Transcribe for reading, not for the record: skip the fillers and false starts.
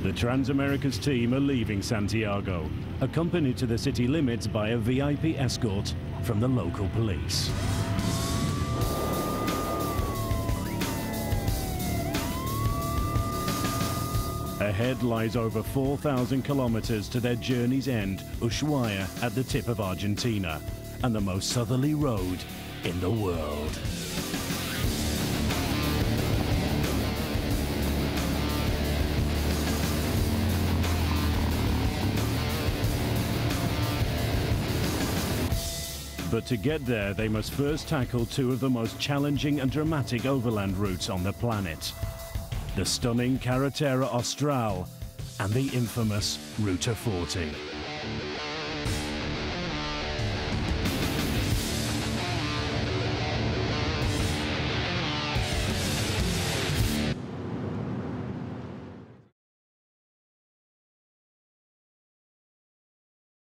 The Transamerica's team are leaving Santiago, accompanied to the city limits by a VIP escort from the local police. Ahead lies over 4,000 kilometers to their journey's end, Ushuaia, at the tip of Argentina, and the most southerly road in the world. But to get there, they must first tackle two of the most challenging and dramatic overland routes on the planet: the stunning Carretera Austral and the infamous Ruta 40.